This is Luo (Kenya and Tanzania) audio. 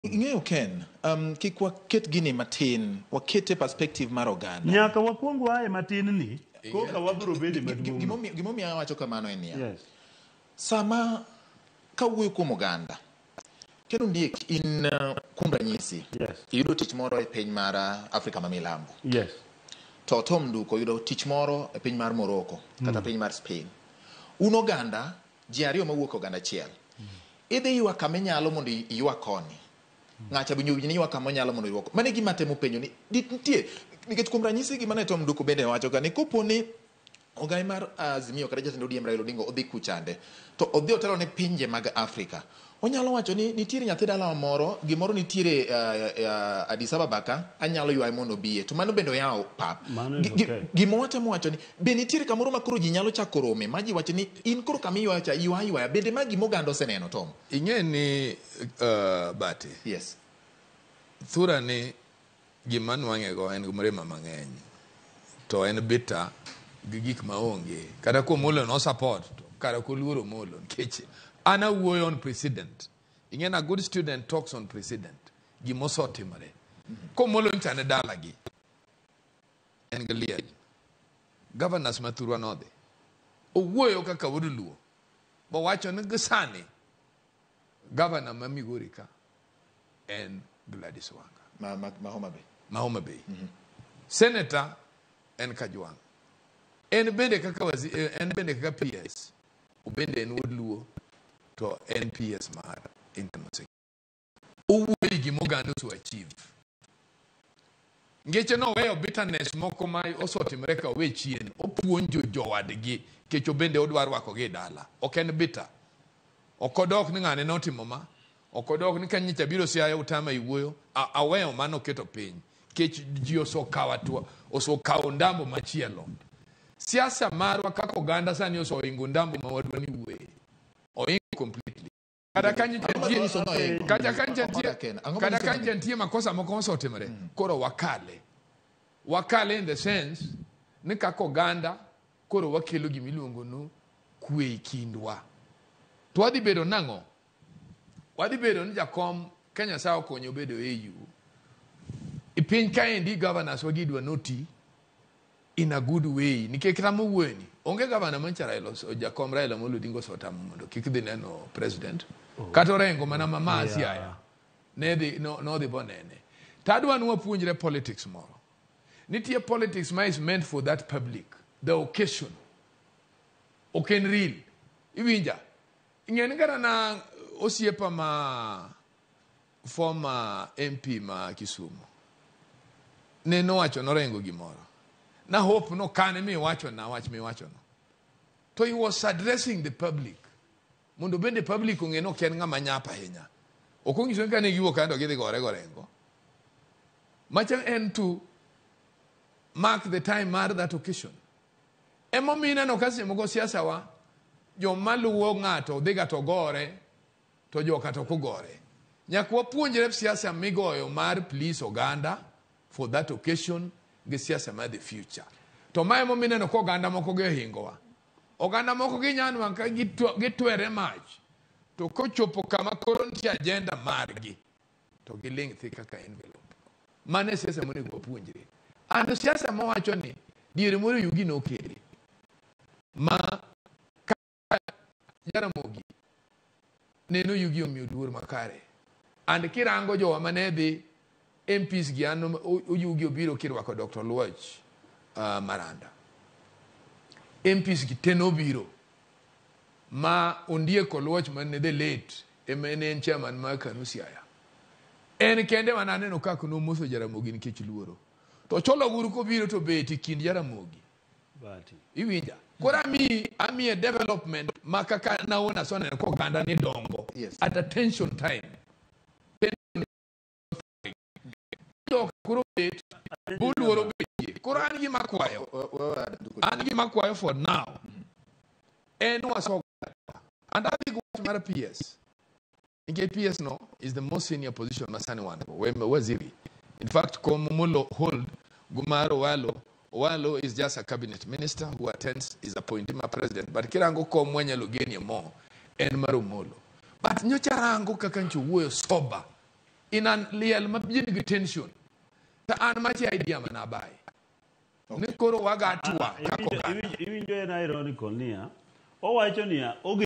Ing'eyo Ken, kik waket gini matin, wakete perspective mar oganda. Nyaka wakuong wae matin ni, koka wabro bede maduong'. Gimomiyo awacho kamano en niya. Yes. Sama kawuoyo kuom oganda, kendo ndiek in kuom ranyisi, Yes. iyudo tich moro e piny mar Afrika ma milambo. Yes. To Tom Nduku yudo tich moro e piny mar Morocco, kata piny mar Spain. Un oganda, ji ariyo mawuok oganda achiel. Idhi ywak kama inyalo mondo iywak koni. Ng'acha binyo ni ywak kama inyalo mondo iywak. Mane gima temo penjo ni nitie nikech kuom ranyisi gima ne Tom Nduku bende wacho ka ni koponi ogai mar Azimio kata jatend ODM Raila Odinga odhi kuchande to odhi otelo ne pinje mag Afrika. Onyalo wacho ni nitiere nyathi dala moro, gimoro nitiere Addis Ababa ka, anyalo ywaye mondo biye. To mano bende yawo pap. Gima watemo wacho ni be nitiere kamoro makoro ji nyalo chako rome, ma ji wacho ni in koro kama iywacha ywaya bende ma gima oganda oseneno Tom. Ing'e ni Bati. Yes. Thura ni gima nwang'ego en mrema mang'eny. To en bita gi gik maonge. Kata ko molo no support to kata ko luoro molo nikech ana wuoyo on president. Ing'e na good student talks on president. Gimoso timore. Ko molo nchane dala gi. En galiel. Governors mathurwa nodhi. Owuoyo kaka wuod luo. Bo wacho ni gisani. Governor ma Migori ka en Gladys Wanga. Mahoma Bay. Senator en Kajwang. En bende kaka PS. Ubende en wuod luo. To NPS mar internal. Owuoyi gimoganda to achieve. Ngeche no weyo bitterness moko ma osotimre ka we chien. Opuonjo jowadgi kech obende odwar wako gi dala. Ok en bitter. Okodok ni ng'ane notimo ma. Okodok ni kanyicha biro siaya utama iwuoyo. Aweyo mano keto piny. Kech ji osokawo ndambo machielo. Siasa marwa kaka oganda sani osoingo ndambo mawadwa ni wuoye. Completely. Kada kanje ntie makosa moko otimore. Koro wakale in the sense ni kako ganda koro wakelo gimiluongo no kwe kindwa. To wadhi bedo nang'o? Wadhi bedo ni jakom Kenya sao konyo bedo EU. Ipiny kaendi governors wagidwa noti in a good way. Nikech kama wuweni. Onge gavana mancha Raila, jakom Raila Molo Odinga osetamo mondo kik dhi neno president. Kata orengo mana mama siaya. No dhi bonene. Tadwa nwa puonjre politics moro. Nitie politics ma is meant for that public. The occasion. Oken real. Iwinja. Ing'eni kata na osiepa ma former MP ma Kisumu. Neno wacho norengo gimoro. Na hope no kane mi wacho no. So he was addressing the public. Mundo bende public ung'e no ken ng'ama nyapa hinya. Okongiso kane giwo kando gidhi gorengo. Macha en to mark the time mar that occasion. Emo mina no kasi mogo siasa wa jo maluwo ng'ato dhiga to gore to joka to kugore. Nyakwa puonjre siasa migoyo mar please oganda for that occasion. Siasa ma the future. To mae mo mineno ko oganda moko ge hingowa. Oganda moko gi nyanwa ka gitwere mach. To kochopo kama koro ntie agenda margi. To giling thi kaka envelope. Mane siasa mo nego puonjre. Ando siasa mo wacho ni diere moro yugi no kele. Ma Ramogi neno yugi omiyo luor makare. And kirango jowa mane dhi MPs gi ano oyugi obiro kirwako Dr. Luoch Maranda. MPs gi teno biro ma ondieko Luoch man the late MNN chairman ma Kanusiaya. En kende mananeno kako no moso Jaramogi nikech luoro. To cholo guru ko biro to beti kind Jaramogi. Bati. Iwinja. Kora ami a development makaka naona sona ko ganda ni dongo. Yes. At a tension time. Makwayo for now. And was and I think what matter PS. In PS no is the most senior position Masani one. In fact, Komumulo hold Gumaro Walo is just a cabinet minister who attends is appointing my president. But Kirango kom mwenye lugeni mo and Marumolo. But nyocharango kakanchu wo soba. in an liel mabien gi tension ta an machi idea manabai ni koro waga tuwa kako Iwinjo en ironical niya owacho niya